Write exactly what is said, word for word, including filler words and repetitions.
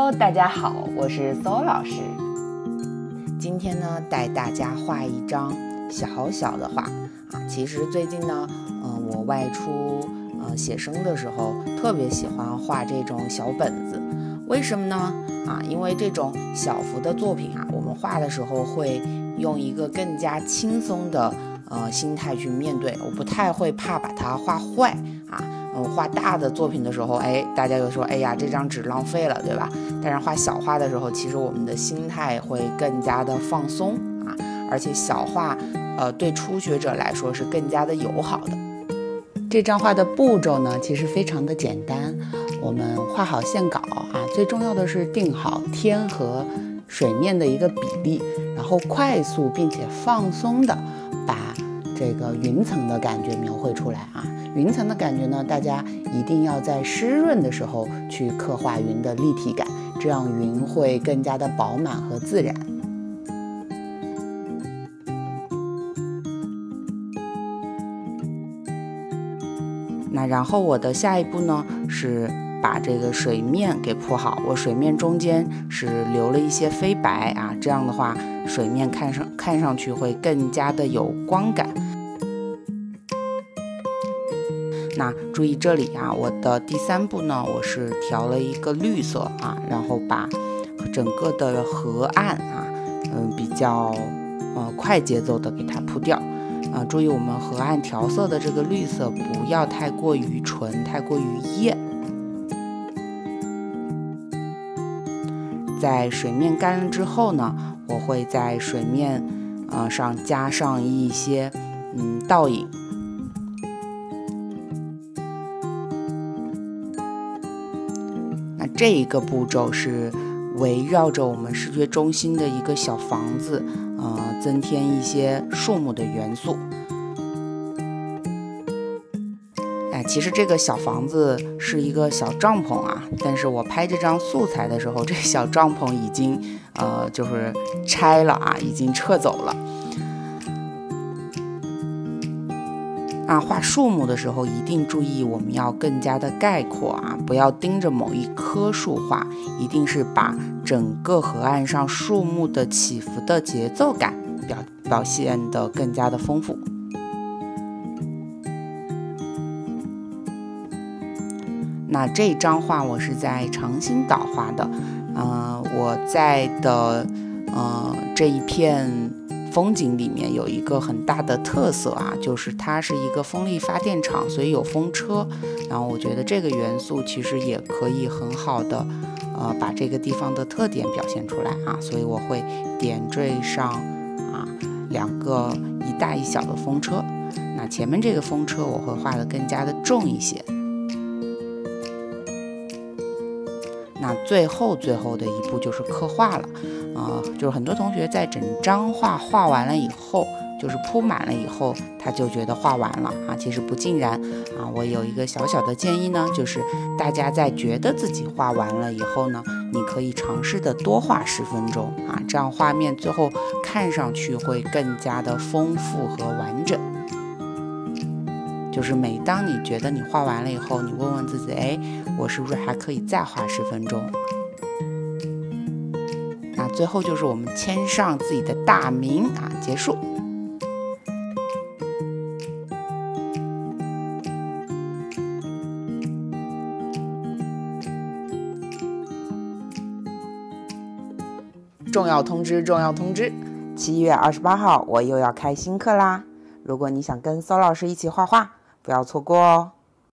Hello， 大家好，我是邹老师。今天呢，带大家画一张小小的画啊。其实最近呢，呃，我外出呃写生的时候，特别喜欢画这种小本子。为什么呢？啊，因为这种小幅的作品啊，我们画的时候会用一个更加轻松的呃心态去面对，我不太会怕把它画坏啊。嗯，画大的作品的时候，哎，大家就说，哎呀，这张纸浪费了，对吧？但是画小画的时候，其实我们的心态会更加的放松啊，而且小画，呃，对初学者来说是更加的友好的。这张画的步骤呢，其实非常的简单，我们画好线稿啊，最重要的是定好天和水面的一个比例，然后快速并且放松的把这个云层的感觉描绘出来啊。云层的感觉呢，大家一定要在湿润的时候去刻画云的立体感，这样云会更加的饱满和自然。那然后我的下一步呢，是把这个水面给铺好，我水面中间是留了一些飞白啊，这样的话水面看上看上去会更加的有光感。那注意这里啊，我的第三步呢，我是调了一个绿色啊，然后把整个的河岸啊，嗯，比较呃快节奏的给它铺掉啊。注意我们河岸调色的这个绿色不要太过于纯，太过于艳。在水面干了之后呢，我会在水面呃上加上一些嗯倒影。那这一个步骤是围绕着我们视觉中心的一个小房子，呃，增添一些树木的元素。哎，其实这个小房子是一个小帐篷啊，但是我拍这张素材的时候，这小帐篷已经呃就是拆了啊，已经撤走了。啊，画树木的时候一定注意，我们要更加的概括啊，不要盯着某一棵树画，一定是把整个河岸上树木的起伏的节奏感表表现得更加的丰富。那这张画我是在长兴岛画的，呃，我在的呃这一片风景里面有一个很大的特色啊，就是它是一个风力发电厂，所以有风车。然后我觉得这个元素其实也可以很好的呃把这个地方的特点表现出来啊，所以我会点缀上啊两个一大一小的风车。那前面这个风车我会画得更加的重一些。那最后最后的一步就是刻画了，呃，就是很多同学在整张画画完了以后，就是铺满了以后，他就觉得画完了啊，其实不尽然啊。我有一个小小的建议呢，就是大家在觉得自己画完了以后呢，你可以尝试的多画十分钟啊，这样画面最后看上去会更加的丰富和完整。就是每当你觉得你画完了以后，你问问自己，哎，我是不是还可以再画十分钟？那最后就是我们签上自己的大名啊，结束。重要通知，重要通知！七月二十八号我又要开新课啦！如果你想跟邹老师一起画画，不要错过哦。